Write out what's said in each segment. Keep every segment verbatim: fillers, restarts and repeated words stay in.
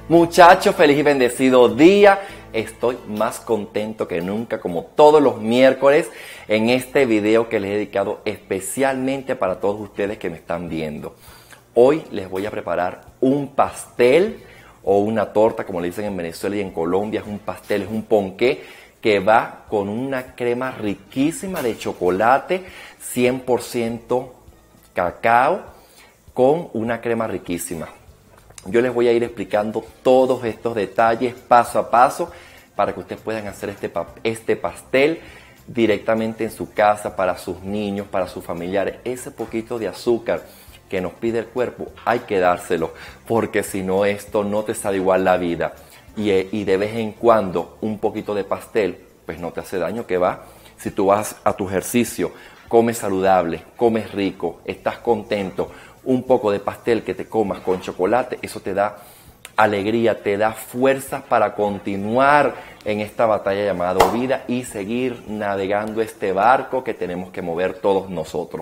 Muchachos, feliz y bendecido día. Estoy más contento que nunca, como todos los miércoles, en este video que les he dedicado especialmente para todos ustedes que me están viendo. Hoy les voy a preparar un pastel o una torta, como le dicen en Venezuela y en Colombia. Es un pastel, es un ponqué que va con una crema riquísima de chocolate, cien por ciento cacao, con una crema riquísima. Yo les voy a ir explicando todos estos detalles paso a paso para que ustedes puedan hacer este, este pastel directamente en su casa, para sus niños, para sus familiares. Ese poquito de azúcar que nos pide el cuerpo hay que dárselo, porque si no, esto no te sabe igual la vida. Y, y de vez en cuando un poquito de pastel pues no te hace daño, que va. Si tú vas a tu ejercicio, comes saludable, comes rico, estás contento, un poco de pastel que te comas con chocolate, eso te da alegría, te da fuerzas para continuar en esta batalla llamada vida y seguir navegando este barco que tenemos que mover todos nosotros.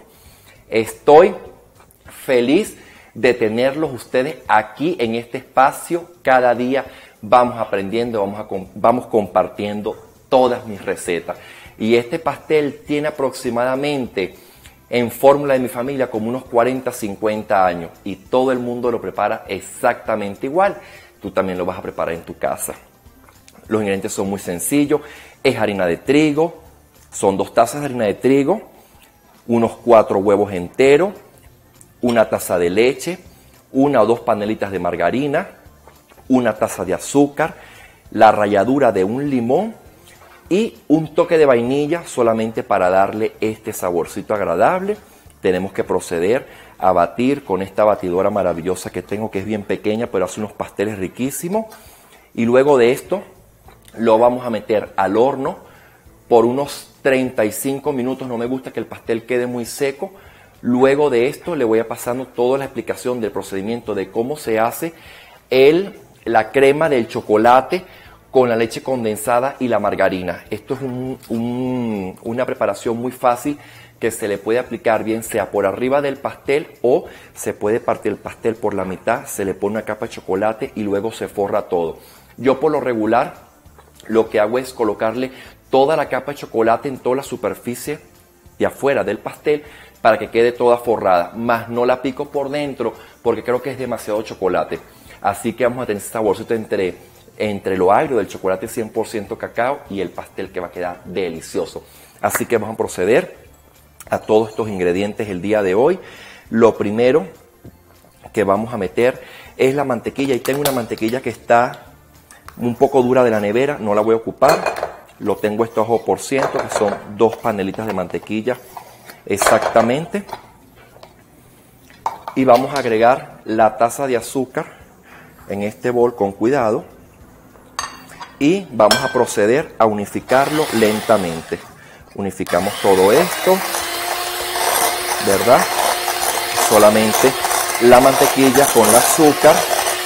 Estoy feliz de tenerlos ustedes aquí en este espacio. Cada día vamos aprendiendo, vamos, a, vamos compartiendo todas mis recetas. Y este pastel tiene aproximadamente, en fórmula de mi familia, como unos cuarenta, cincuenta años, y todo el mundo lo prepara exactamente igual. Tú también lo vas a preparar en tu casa. Los ingredientes son muy sencillos. Es harina de trigo, son dos tazas de harina de trigo, unos cuatro huevos enteros, una taza de leche, una o dos panelitas de margarina, una taza de azúcar, la ralladura de un limón y un toque de vainilla solamente para darle este saborcito agradable. Tenemos que proceder a batir con esta batidora maravillosa que tengo, que es bien pequeña, pero hace unos pasteles riquísimos. Y luego de esto lo vamos a meter al horno por unos treinta y cinco minutos. No me gusta que el pastel quede muy seco. Luego de esto le voy a pasando toda la explicación del procedimiento de cómo se hace el, la crema del chocolate con la leche condensada y la margarina. Esto es un, un, una preparación muy fácil que se le puede aplicar bien sea por arriba del pastel o se puede partir el pastel por la mitad, se le pone una capa de chocolate y luego se forra todo. Yo por lo regular lo que hago es colocarle toda la capa de chocolate en toda la superficie de afuera del pastel para que quede toda forrada, más no la pico por dentro porque creo que es demasiado chocolate. Así que vamos a tener ese saborcito entre entre lo agrio del chocolate cien por ciento cacao y el pastel, que va a quedar delicioso. Así que vamos a proceder a todos estos ingredientes el día de hoy. Lo primero que vamos a meter es la mantequilla, y tengo una mantequilla que está un poco dura de la nevera, no la voy a ocupar. Lo tengo esto a ojo por ciento, que son dos panelitas de mantequilla exactamente. Y vamos a agregar la taza de azúcar en este bol con cuidado. Y vamos a proceder a unificarlo lentamente. Unificamos todo esto, ¿verdad? Solamente la mantequilla con el azúcar,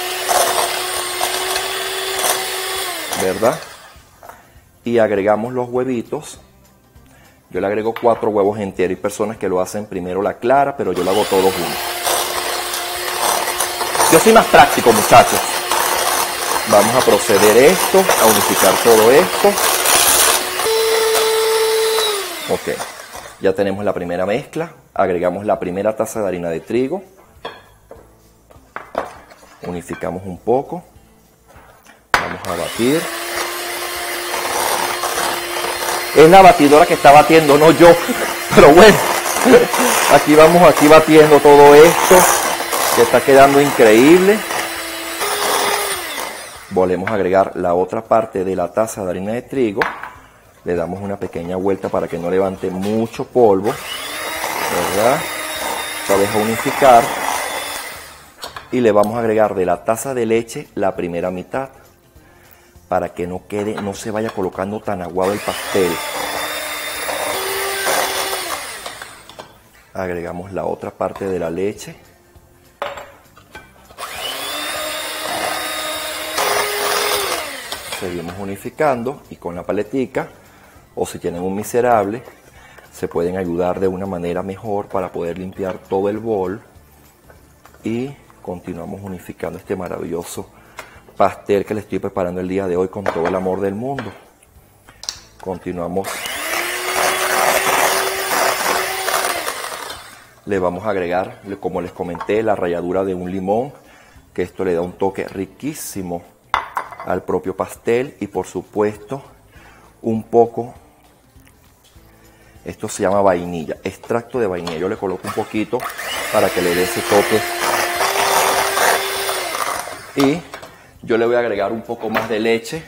¿verdad? Y agregamos los huevitos. Yo le agrego cuatro huevos enteros. Hay personas que lo hacen primero la clara, pero yo lo hago todo junto. Yo soy más práctico, muchachos. Vamos a proceder esto, a unificar todo esto. Ok, ya tenemos la primera mezcla. Agregamos la primera taza de harina de trigo. Unificamos un poco. Vamos a batir. Es la batidora que está batiendo, no yo. Pero bueno, aquí vamos aquí batiendo todo esto, que está quedando increíble. Volvemos a agregar la otra parte de la taza de harina de trigo. Le damos una pequeña vuelta para que no levante mucho polvo, ¿verdad? Otra vez a unificar. Y le vamos a agregar de la taza de leche la primera mitad, para que no quede, no se vaya colocando tan aguado el pastel. Agregamos la otra parte de la leche. Seguimos unificando y con la paletica, o si tienen un miserable, se pueden ayudar de una manera mejor para poder limpiar todo el bol. Y continuamos unificando este maravilloso pastel que le estoy preparando el día de hoy con todo el amor del mundo. Continuamos. Le vamos a agregar, como les comenté, la ralladura de un limón, que esto le da un toque riquísimo al propio pastel. Y por supuesto, un poco, esto se llama vainilla, extracto de vainilla. Yo le coloco un poquito para que le dé ese toque. Y yo le voy a agregar un poco más de leche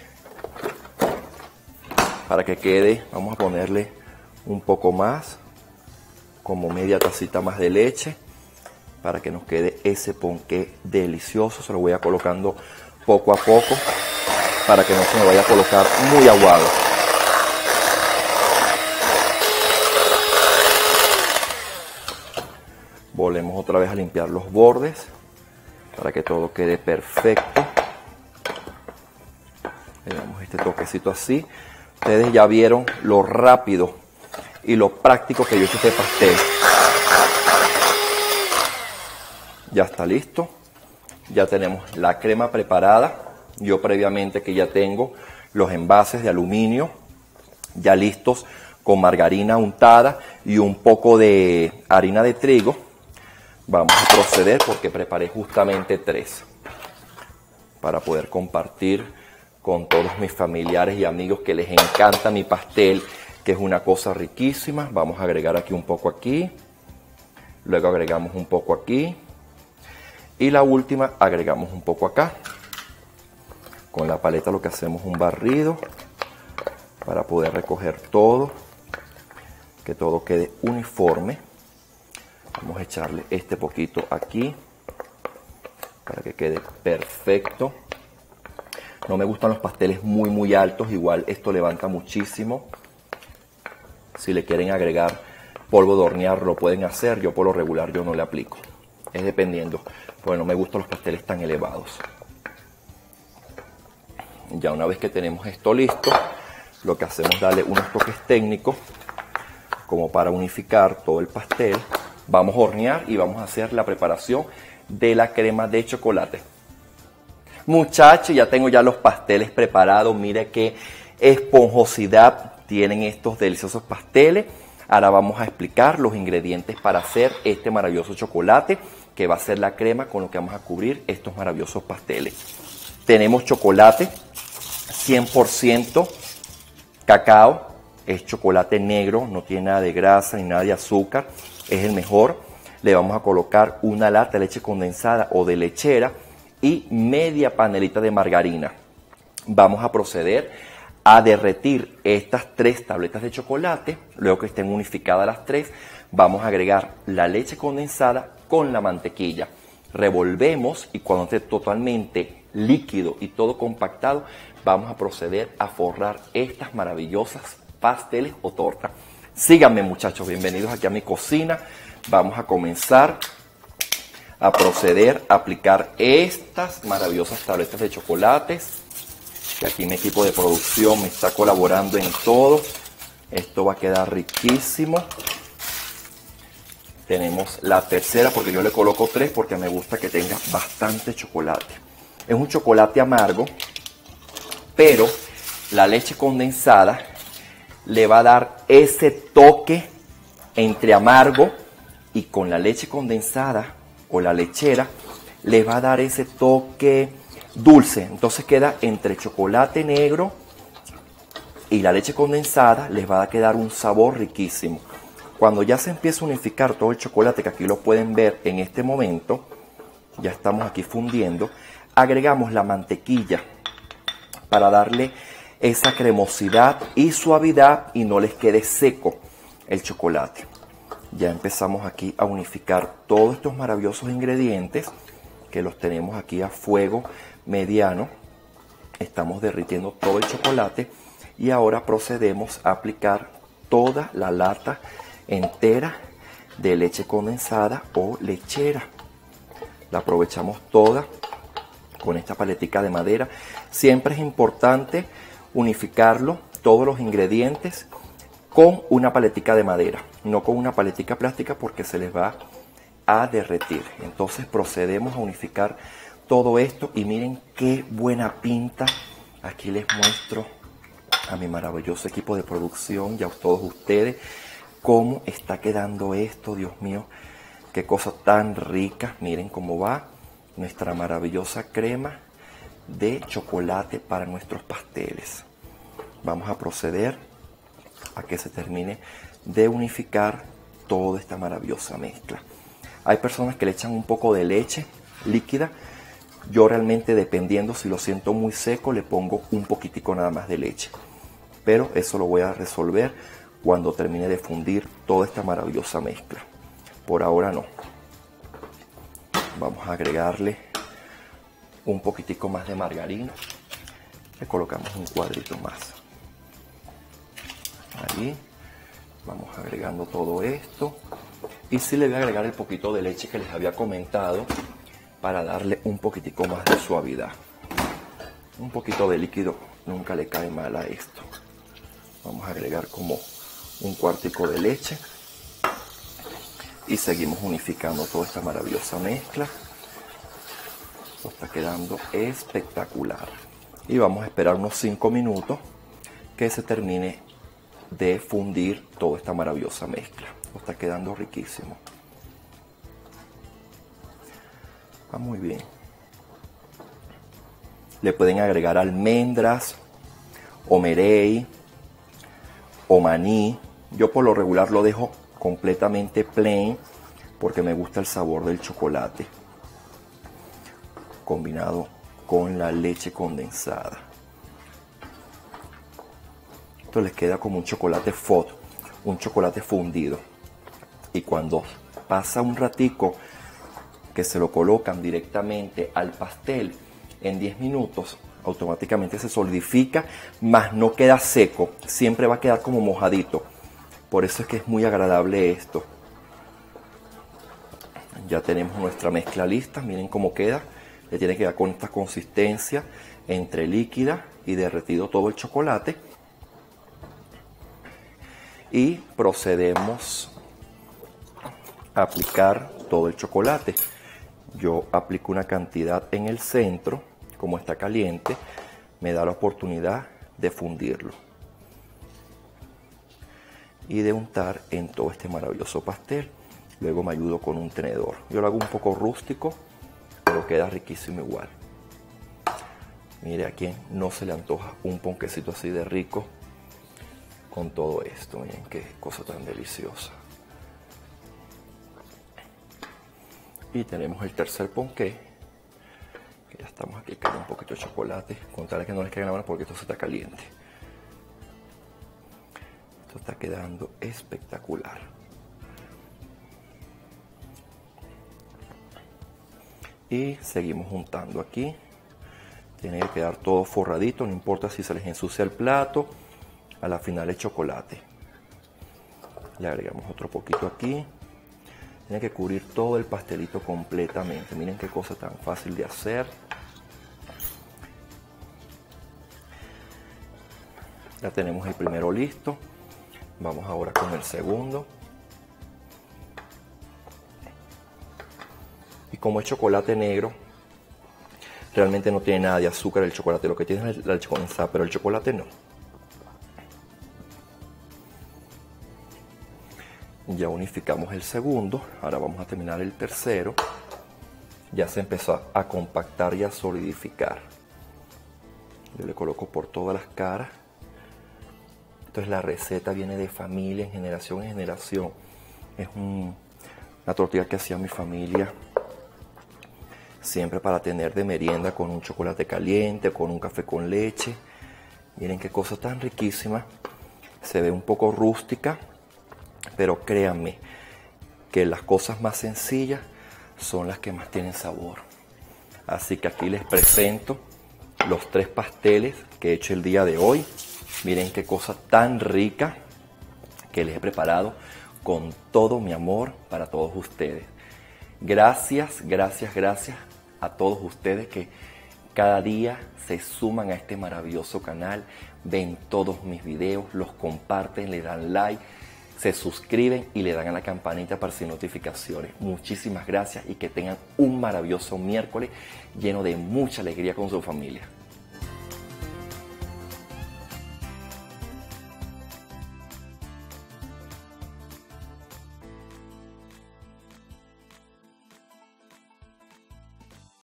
para que quede, vamos a ponerle un poco más, como media tacita más de leche, para que nos quede ese ponqué delicioso. Se lo voy a colocando poco a poco para que no se me vaya a colocar muy aguado. Volvemos otra vez a limpiar los bordes para que todo quede perfecto. Le damos este toquecito así. Ustedes ya vieron lo rápido y lo práctico que yo hice este pastel. Ya está listo. Ya tenemos la crema preparada. Yo previamente que ya tengo los envases de aluminio ya listos con margarina untada y un poco de harina de trigo. Vamos a proceder porque preparé justamente tres para poder compartir con todos mis familiares y amigos que les encanta mi pastel, que es una cosa riquísima. Vamos a agregar aquí un poco aquí, luego agregamos un poco aquí y la última agregamos un poco acá. Con la paleta lo que hacemos es un barrido para poder recoger todo, que todo quede uniforme. Vamos a echarle este poquito aquí para que quede perfecto. No me gustan los pasteles muy muy altos, igual esto levanta muchísimo. Si le quieren agregar polvo de hornear lo pueden hacer, yo por lo regular yo no le aplico. Es dependiendo, porque no me gustan los pasteles tan elevados. Ya una vez que tenemos esto listo, lo que hacemos es darle unos toques técnicos como para unificar todo el pastel. Vamos a hornear y vamos a hacer la preparación de la crema de chocolate. Muchachos, ya tengo ya los pasteles preparados. Mire qué esponjosidad tienen estos deliciosos pasteles. Ahora vamos a explicar los ingredientes para hacer este maravilloso chocolate, que va a ser la crema con lo que vamos a cubrir estos maravillosos pasteles. Tenemos chocolate cien por ciento cacao, es chocolate negro, no tiene nada de grasa ni nada de azúcar, es el mejor. Le vamos a colocar una lata de leche condensada o de lechera y media panelita de margarina. Vamos a proceder a derretir estas tres tabletas de chocolate. Luego que estén unificadas las tres, vamos a agregar la leche condensada con la mantequilla. Revolvemos y cuando esté totalmente líquido y todo compactado, vamos a proceder a forrar estas maravillosas pasteles o tortas. Síganme, muchachos, bienvenidos aquí a mi cocina. Vamos a comenzar a proceder a aplicar estas maravillosas tabletas de chocolates, que aquí mi equipo de producción me está colaborando en todo. Esto va a quedar riquísimo. Tenemos la tercera, porque yo le coloco tres porque me gusta que tenga bastante chocolate. Es un chocolate amargo, pero la leche condensada le va a dar ese toque entre amargo, y con la leche condensada o la lechera le va a dar ese toque dulce. Entonces queda entre chocolate negro y la leche condensada, les va a quedar un sabor riquísimo. Cuando ya se empieza a unificar todo el chocolate, que aquí lo pueden ver en este momento, ya estamos aquí fundiendo, agregamos la mantequilla para darle esa cremosidad y suavidad y no les quede seco el chocolate. Ya empezamos aquí a unificar todos estos maravillosos ingredientes, que los tenemos aquí a fuego mediano. Estamos derritiendo todo el chocolate y ahora procedemos a aplicar toda la lata entera de leche condensada o lechera. La aprovechamos toda con esta paletica de madera. Siempre es importante unificarlo, todos los ingredientes, con una paletica de madera, no con una paletica plástica, porque se les va a derretir. Entonces procedemos a unificar todo esto y miren qué buena pinta. Aquí les muestro a mi maravilloso equipo de producción y a todos ustedes cómo está quedando esto. Dios mío, qué cosa tan rica. Miren cómo va nuestra maravillosa crema de chocolate para nuestros pasteles. Vamos a proceder a que se termine de unificar toda esta maravillosa mezcla. Hay personas que le echan un poco de leche líquida. Yo realmente, dependiendo si lo siento muy seco, le pongo un poquitico nada más de leche. Pero eso lo voy a resolver cuando termine de fundir toda esta maravillosa mezcla. Por ahora no. Vamos a agregarle un poquitico más de margarina. Le colocamos un cuadrito más. Ahí. Vamos agregando todo esto. Y sí le voy a agregar el poquito de leche que les había comentado para darle un poquitico más de suavidad. Un poquito de líquido nunca le cae mal a esto. Vamos a agregar como un cuartico de leche. Y seguimos unificando toda esta maravillosa mezcla. Esto está quedando espectacular. Y vamos a esperar unos cinco minutos que se termine de fundir toda esta maravillosa mezcla. Esto está quedando riquísimo. Va muy bien. Le pueden agregar almendras o merey o maní. Yo por lo regular lo dejo completamente plain porque me gusta el sabor del chocolate combinado con la leche condensada. Esto les queda como un chocolate fot, un chocolate fundido. Y cuando pasa un ratico que se lo colocan directamente al pastel, en diez minutos automáticamente se solidifica, más no queda seco, siempre va a quedar como mojadito. Por eso es que es muy agradable esto. Ya tenemos nuestra mezcla lista, miren cómo queda. Le tiene que quedar con esta consistencia entre líquida y derretido todo el chocolate. Y procedemos a aplicar todo el chocolate. Yo aplico una cantidad en el centro, como está caliente, me da la oportunidad de fundirlo y de untar en todo este maravilloso pastel. Luego me ayudo con un tenedor. Yo lo hago un poco rústico, pero queda riquísimo igual. Mire, a quien no se le antoja un ponquecito así de rico con todo esto. Miren qué cosa tan deliciosa. Y tenemos el tercer ponqué, que ya estamos aquí, con un poquito de chocolate. Contarles que no les caiga la mano porque esto se está caliente. Esto está quedando espectacular. Y seguimos juntando aquí. Tiene que quedar todo forradito, no importa si se les ensucia el plato. A la final el chocolate. Le agregamos otro poquito aquí. Tiene que cubrir todo el pastelito completamente. Miren qué cosa tan fácil de hacer. Ya tenemos el primero listo. Vamos ahora con el segundo. Y como es chocolate negro, realmente no tiene nada de azúcar el chocolate. Lo que tiene es la leche condensada, pero el chocolate no. Ya unificamos el segundo. Ahora vamos a terminar el tercero. Ya se empezó a compactar y a solidificar. Yo le coloco por todas las caras. Entonces la receta viene de familia, en generación en generación. Es un, una tortilla que hacía mi familia siempre para tener de merienda con un chocolate caliente, con un café con leche. Miren qué cosa tan riquísima. Se ve un poco rústica, pero créanme que las cosas más sencillas son las que más tienen sabor. Así que aquí les presento los tres pasteles que he hecho el día de hoy. Miren qué cosa tan rica que les he preparado con todo mi amor para todos ustedes. Gracias, gracias, gracias a todos ustedes que cada día se suman a este maravilloso canal, ven todos mis videos, los comparten, le dan like, se suscriben y le dan a la campanita para recibir notificaciones. Muchísimas gracias y que tengan un maravilloso miércoles lleno de mucha alegría con su familia.